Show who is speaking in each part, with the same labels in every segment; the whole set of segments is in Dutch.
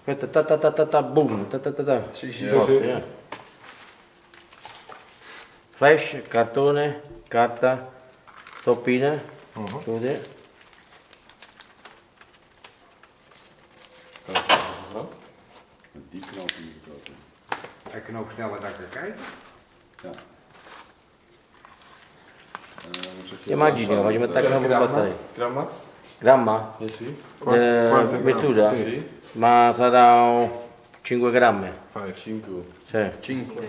Speaker 1: Boom.
Speaker 2: Precies,
Speaker 1: Ja. Flash, cartone, carta, topine. Così.
Speaker 2: Die knop hier geklopt.
Speaker 3: Hij kan ook sneller naar kijken.
Speaker 2: Ja.
Speaker 1: Immagino, facciamo attaccare una batteria.
Speaker 4: Gramma?
Speaker 1: Gramma?
Speaker 4: Eh sì.
Speaker 5: Quante
Speaker 1: Vettura?
Speaker 4: Sì.
Speaker 1: Ma sarà 5 grammi.
Speaker 5: 5.
Speaker 4: 5.
Speaker 1: Sì.
Speaker 2: 5.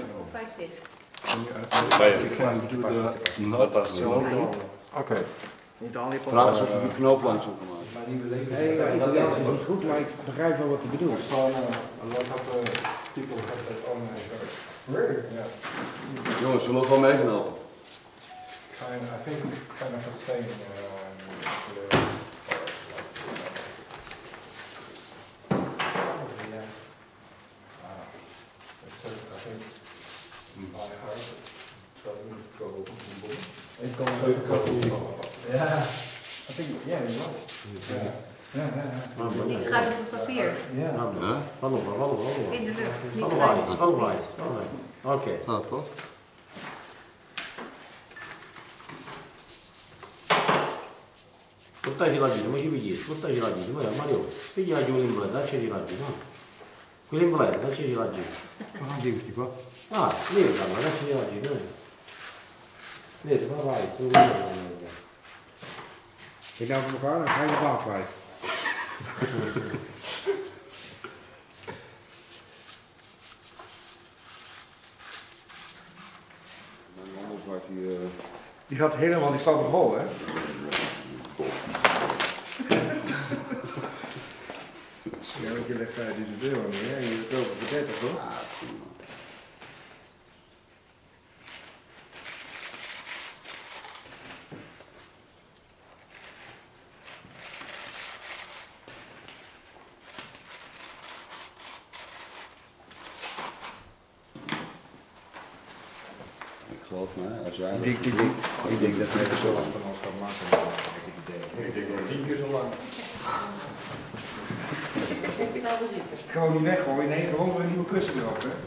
Speaker 4: Ik ga do de notatie.
Speaker 5: Oké.
Speaker 2: Italië vraag is of je die knoop langzaam kan maken.
Speaker 3: Nee, Italiaans is niet goed, maar ik begrijp wel wat hij bedoelt.
Speaker 5: A lot of people have that on Really? Yeah.
Speaker 2: Jongens, zullen we gewoon mee gaan helpen?
Speaker 5: I think it's kind of the same.
Speaker 3: Ja, I think, yeah, you're right.
Speaker 6: Niet schuiven op papier.
Speaker 3: Ja.
Speaker 1: Allora.
Speaker 6: In de lucht. Niet schuiven.
Speaker 1: Allora. Ok.
Speaker 2: Ja, toch?
Speaker 1: Portaci la gita, ma ci pigli, portaci la gita, Mario, pigliaci quell'imbletta, dacci la gita, no? Quell'imbletta, dacci la gita.
Speaker 3: Dan duwt hij wat.
Speaker 1: Ah, lì, dacci la gita, vedi, ma vai, tu vedi.
Speaker 3: Ik nou voor elkaar, dan ga je de baan kwijt.
Speaker 2: Anders wordt hij...
Speaker 3: Die gaat helemaal, die slaat op hol, hè? Ja, want je legt 5000 euro neer en je koopt voor 30, hoor.
Speaker 2: Geloof me, als wij...
Speaker 3: Ik denk dat wij er zo lang van ons gaan maken.
Speaker 4: Ik denk wel 10 keer zo lang.
Speaker 3: Gewoon niet weggooien, nee, gewoon weer een nieuwe kussen erop, hè?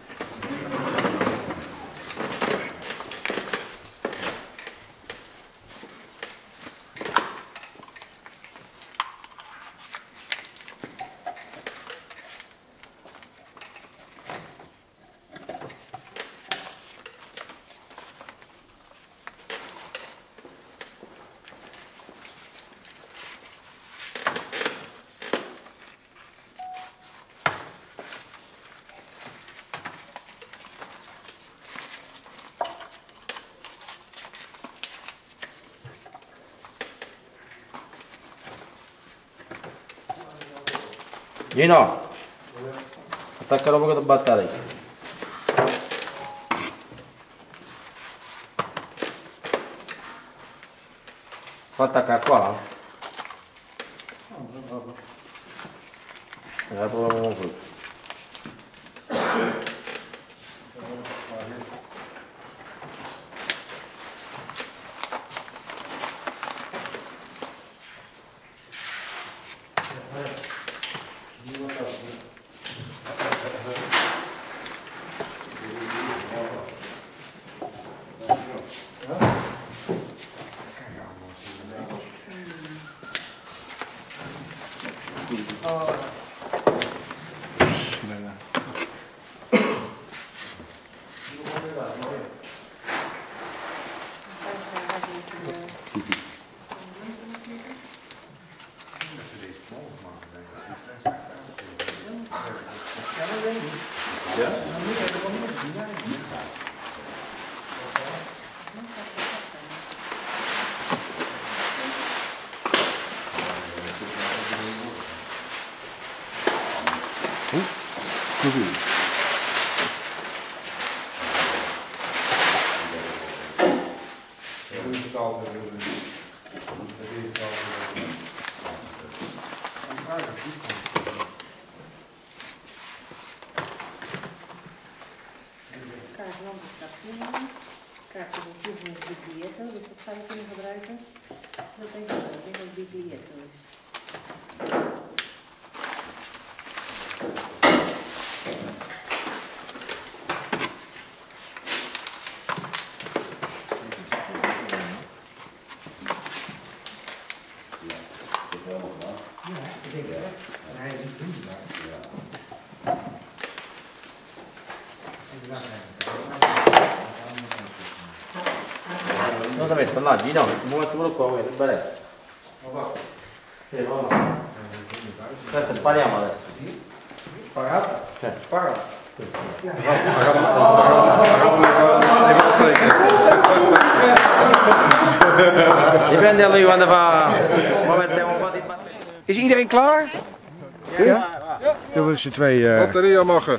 Speaker 1: Gino, attaccalo poco da battere. Fa attaccare qua. Proviamo qui.
Speaker 6: Kaartje van toevoeging biglietto, dus dat zou je kunnen gebruiken. Dat denk ik wel, ik denk dat het biglietto is.
Speaker 3: denk echt, en hij is niet doen.
Speaker 1: Non sapete, là, Gino, muovetelo qua, il baretto. Sì, no. Aspetta, spariamo adesso.
Speaker 3: Paraat? Paraat.
Speaker 1: Dipende da lui quando fa... Poi mettiamo un po' di batteria.
Speaker 3: Is iedereen klaar? Ja? Dan willen ze twee...
Speaker 4: Batterieën mogen.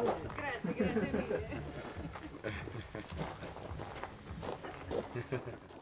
Speaker 2: Lachen.